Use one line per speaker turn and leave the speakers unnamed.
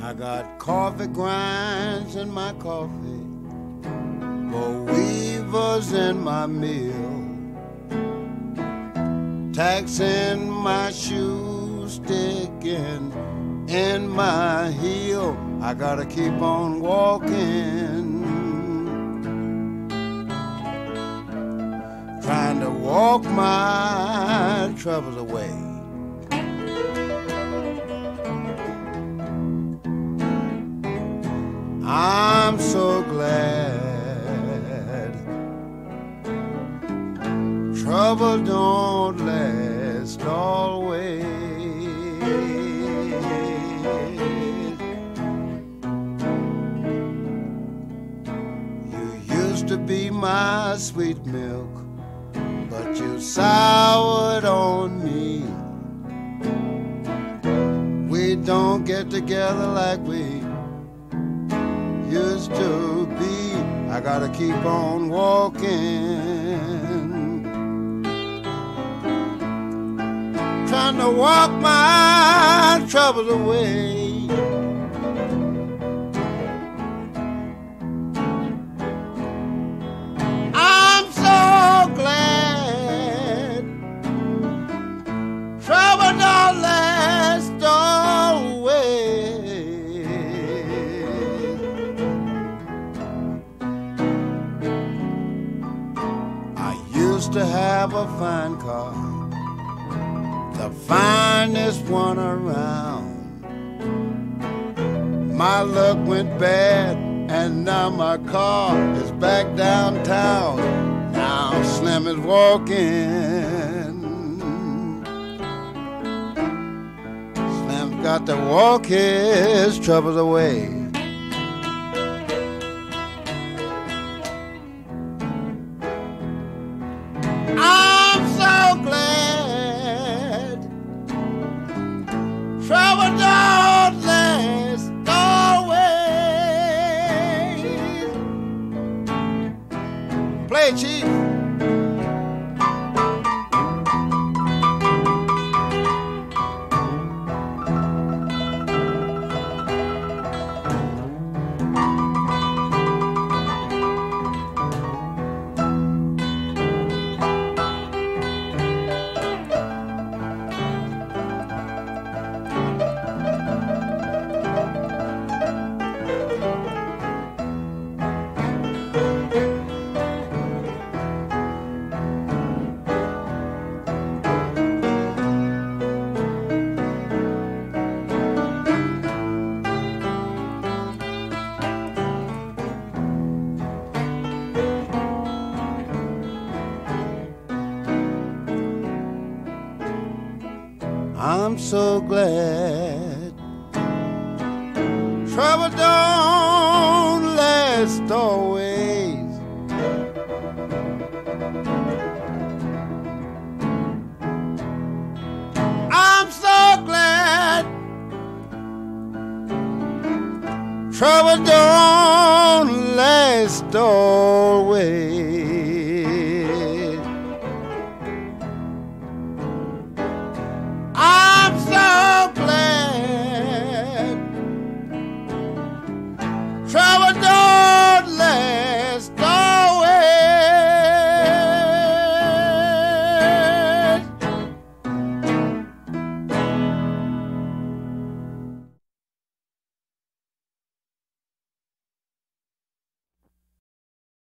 I got coffee grinds in my coffee, boll weevils in my meal, tacks in my shoe, sticking in my heel. I gotta keep on walking, trying to walk my troubles away. I'm so glad trouble don't last always. You used to be my sweet milk, but you soured on me. We don't get together like we used to be. I gotta keep on walking, trying to walk my troubles away. I'm so glad trouble don't last always. I used to have a fine car, the finest one around. My luck went bad, and now my car is back downtown. Now Slim is walking. Slim's got to walk his troubles away. I'm so glad trouble don't last always. Play it, Chief. I'm so glad trouble don't last always. I'm so glad trouble don't last always.